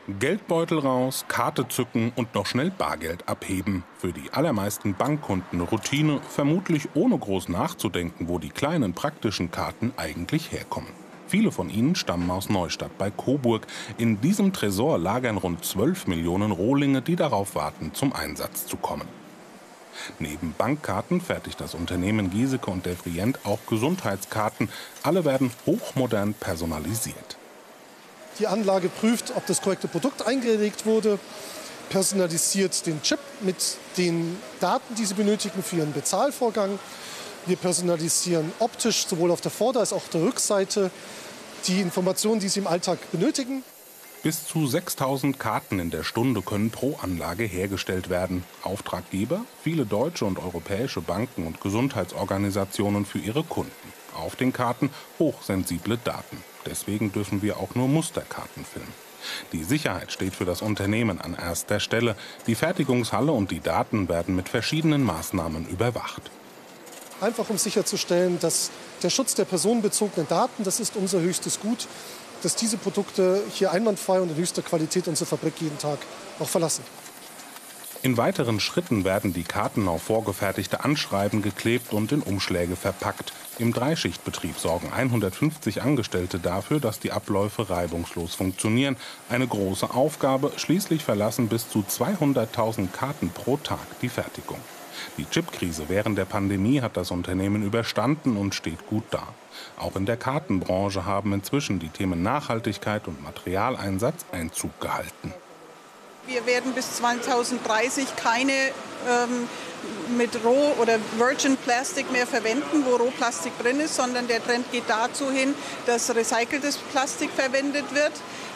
Geldbeutel raus, Karte zücken und noch schnell Bargeld abheben. Für die allermeisten Bankkunden Routine, vermutlich ohne groß nachzudenken, wo die kleinen praktischen Karten eigentlich herkommen. Viele von ihnen stammen aus Neustadt bei Coburg. In diesem Tresor lagern rund 12 Millionen Rohlinge, die darauf warten, zum Einsatz zu kommen. Neben Bankkarten fertigt das Unternehmen Giesecke und Devrient auch Gesundheitskarten. Alle werden hochmodern personalisiert. Die Anlage prüft, ob das korrekte Produkt eingelegt wurde, personalisiert den Chip mit den Daten, die Sie benötigen für Ihren Bezahlvorgang. Wir personalisieren optisch sowohl auf der Vorder- als auch auf der Rückseite die Informationen, die Sie im Alltag benötigen. Bis zu 6000 Karten in der Stunde können pro Anlage hergestellt werden. Auftraggeber? Viele deutsche und europäische Banken und Gesundheitsorganisationen für ihre Kunden. Auf den Karten hochsensible Daten. Deswegen dürfen wir auch nur Musterkarten filmen. Die Sicherheit steht für das Unternehmen an erster Stelle. Die Fertigungshalle und die Daten werden mit verschiedenen Maßnahmen überwacht. Einfach um sicherzustellen, dass der Schutz der personenbezogenen Daten, das ist unser höchstes Gut, dass diese Produkte hier einwandfrei und in höchster Qualität unsere Fabrik jeden Tag auch verlassen. In weiteren Schritten werden die Karten auf vorgefertigte Anschreiben geklebt und in Umschläge verpackt. Im Dreischichtbetrieb sorgen 150 Angestellte dafür, dass die Abläufe reibungslos funktionieren. Eine große Aufgabe, schließlich verlassen bis zu 200.000 Karten pro Tag die Fertigung. Die Chipkrise während der Pandemie hat das Unternehmen überstanden und steht gut da. Auch in der Kartenbranche haben inzwischen die Themen Nachhaltigkeit und Materialeinsatz Einzug gehalten. Wir werden bis 2030 keine mit Roh- oder Virgin Plastic mehr verwenden, wo Rohplastik drin ist, sondern der Trend geht dazu hin, dass recyceltes Plastik verwendet wird.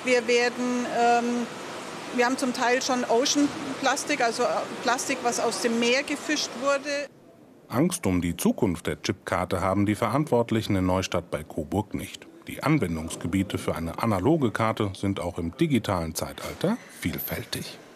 Wir haben zum Teil schon Ocean Plastik, also Plastik, was aus dem Meer gefischt wurde. Angst um die Zukunft der Chipkarte haben die Verantwortlichen in Neustadt bei Coburg nicht. Die Anwendungsgebiete für eine analoge Karte sind auch im digitalen Zeitalter vielfältig.